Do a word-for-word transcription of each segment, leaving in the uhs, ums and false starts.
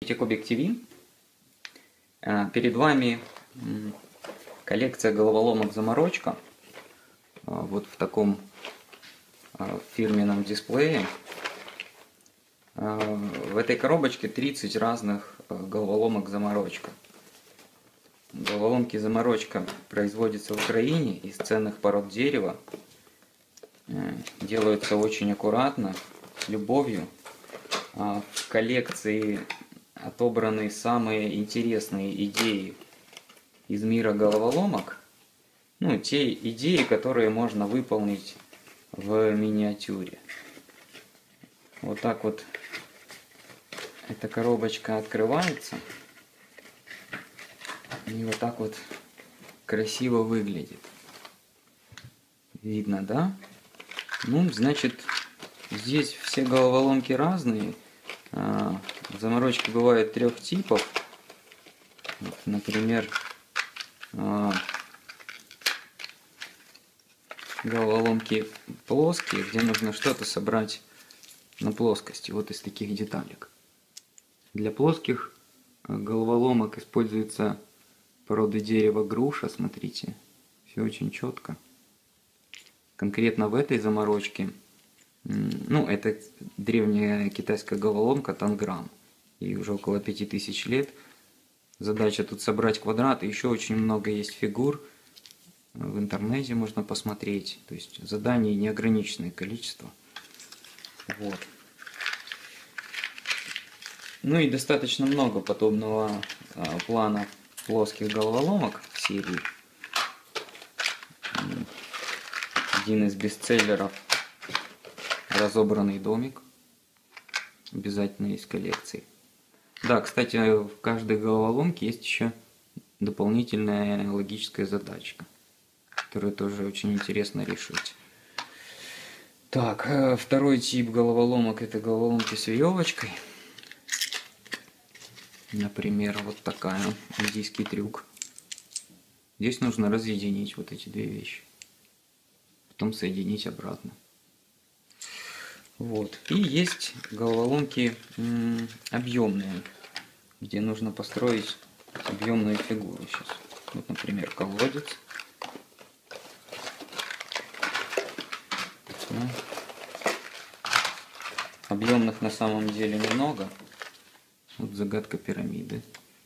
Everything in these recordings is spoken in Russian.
Кубик ти ви. Перед вами коллекция головоломок «Заморочка». Вот в таком фирменном дисплее. В этой коробочке тридцать разных головоломок «Заморочка». Головоломки «Заморочка» производятся в Украине из ценных пород дерева. Делаются очень аккуратно, с любовью. В коллекции отобраны самые интересные идеи из мира головоломок. Ну, те идеи, которые можно выполнить в миниатюре. Вот так вот эта коробочка открывается. И вот так вот красиво выглядит. Видно, да? Ну, значит, здесь все головоломки разные. Заморочки бывают трех типов. Вот, например, головоломки плоские, где нужно что-то собрать на плоскости, вот из таких деталек. Для плоских головоломок используется порода дерева груша, смотрите, все очень четко. Конкретно в этой заморочке, ну, это древняя китайская головоломка танграм, и уже около пяти тысяч лет. Задача тут собрать квадрат, и еще очень много есть фигур. В интернете можно посмотреть. То есть заданий неограниченное количество. Вот. Ну и достаточно много подобного а, плана плоских головоломок в серии. Один из бестселлеров — «Разобранный домик». Обязательно из коллекции. Да, кстати, в каждой головоломке есть еще дополнительная логическая задачка, которую тоже очень интересно решить. Так, второй тип головоломок — это головоломки с веревочкой. Например, вот такая, индийский трюк. Здесь нужно разъединить вот эти две вещи, потом соединить обратно. Вот. И есть головоломки м, объемные, где нужно построить объемную фигуру. Сейчас. Вот, например, колодец. Ну, объемных на самом деле немного. Вот загадка пирамиды.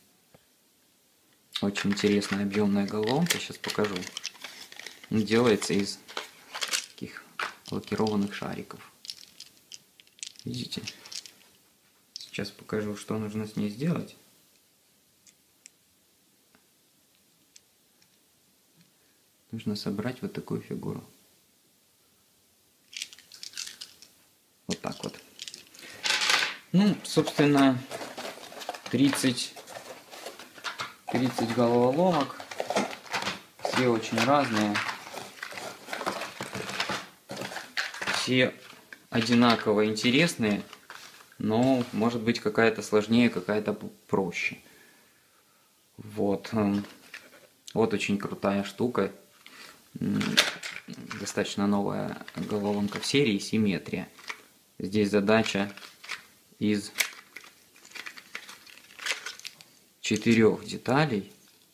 Очень интересная объемная головоломка. Сейчас покажу. Делается из таких лакированных шариков. Видите? Сейчас покажу, что нужно с ней сделать. Нужно собрать вот такую фигуру. Вот так вот. Ну, собственно, тридцать, тридцать головоломок. Все очень разные. Все одинаково интересные, но может быть какая-то сложнее, какая-то проще. Вот. Вот очень крутая штука. Достаточно новая головоломка в серии «Симметрия». Здесь задача из четырех деталей.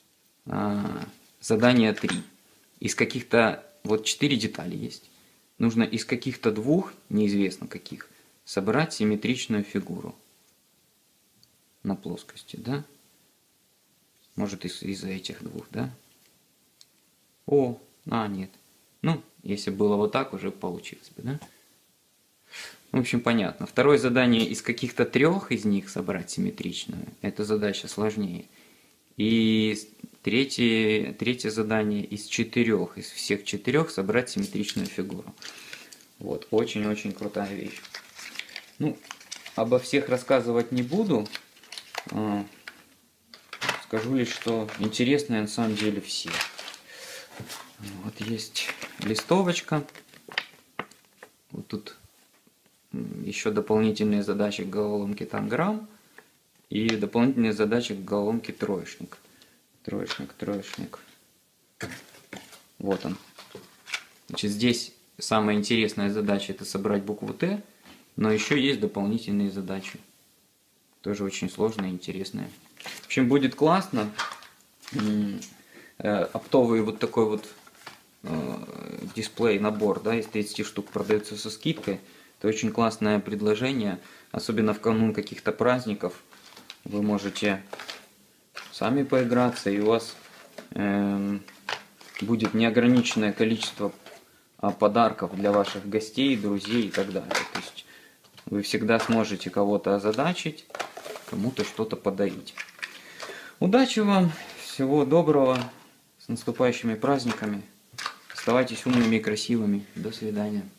Задание три. Из каких-то... Вот четыре детали есть. Нужно из каких-то двух, неизвестно каких, собрать симметричную фигуру на плоскости, да? Может, из, из этих двух, да? О, а, нет. Ну, если было вот так, уже получилось бы, да? В общем, понятно. Второе задание — из каких-то трех из них собрать симметричную. Эта задача сложнее. И третье, третье задание — из четырех, из всех четырех собрать симметричную фигуру. Вот, очень-очень крутая вещь. Ну, обо всех рассказывать не буду. Скажу лишь, что интересные на самом деле все. Вот есть листовочка. Вот тут еще дополнительные задачи к головоломке танграм. И дополнительные задачи к головоломке троечник. Троечник, троечник. Вот он. Значит, здесь самая интересная задача — это собрать букву Т, но еще есть дополнительные задачи. Тоже очень сложное и интересное. В общем, будет классно. Оптовый вот такой вот дисплей, набор, да, из тридцати штук продается со скидкой. Это очень классное предложение, особенно в канун каких-то праздников. Вы можете сами поиграться, и у вас э, будет неограниченное количество подарков для ваших гостей, друзей и так далее. То есть вы всегда сможете кого-то озадачить, кому-то что-то подарить. Удачи вам, всего доброго, с наступающими праздниками. Оставайтесь умными и красивыми. До свидания.